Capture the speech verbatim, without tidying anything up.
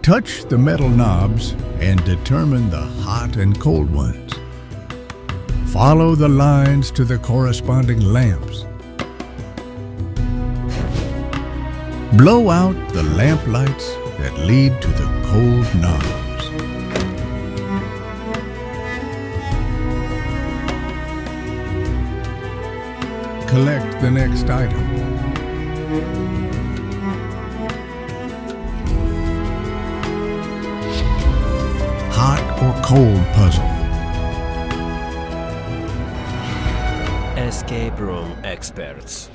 Touch the metal knobs and determine the hot and cold ones. Follow the lines to the corresponding lamps. Blow out the lamp lights that lead to the cold knobs. Collect the next item. Hot or cold puzzle. Escape room experts.